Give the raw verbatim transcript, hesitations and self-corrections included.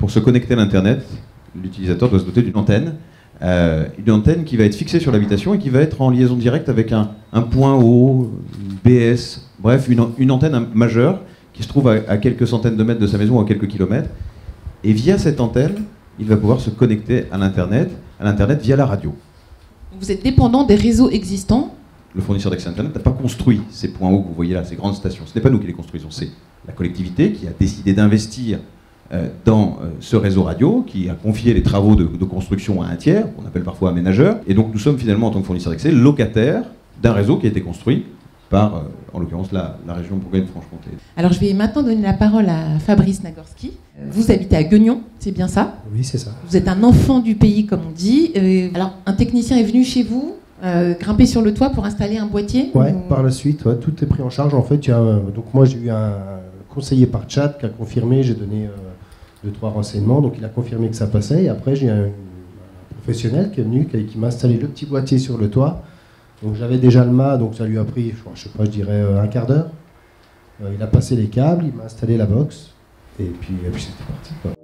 pour se connecter à l'Internet, l'utilisateur doit se doter d'une antenne. Euh, une antenne qui va être fixée sur l'habitation et qui va être en liaison directe avec un, un point haut, une B S, bref, une, une antenne majeure qui se trouve à, à quelques centaines de mètres de sa maison ou à quelques kilomètres. Et via cette antenne, il va pouvoir se connecter à l'Internet, à l'Internet via la radio. Vous êtes dépendant des réseaux existants? Le fournisseur d'accès Internet n'a pas construit ces points hauts que vous voyez là, ces grandes stations. Ce n'est pas nous qui les construisons, c'est la collectivité qui a décidé d'investir euh, dans euh, ce réseau radio, qui a confié les travaux de, de construction à un tiers, qu'on appelle parfois aménageur. Et donc nous sommes finalement, en tant que fournisseur d'accès, locataires d'un réseau qui a été construit par, euh, en l'occurrence, la, la région Bourgogne-Franche-Comté. Alors je vais maintenant donner la parole à Fabrice Nagorski. Vous habitez à Guignon, c'est bien ça? Oui, c'est ça. Vous êtes un enfant du pays, comme on dit. Euh, alors un technicien est venu chez vous, euh, grimper sur le toit pour installer un boîtier? Ouais, ou... par la suite, ouais, tout est pris en charge. En fait, il y a, euh, donc moi j'ai eu un conseiller par chat qui a confirmé, j'ai donné euh, deux, trois renseignements, donc il a confirmé que ça passait. Et après, j'ai un, un professionnel qui est venu, qui, qui m'a installé le petit boîtier sur le toit. Donc j'avais déjà le mât, donc ça lui a pris, je sais pas, je dirais euh, un quart d'heure. Euh, il a passé les câbles, il m'a installé la box, et puis, et puis c'était parti, quoi.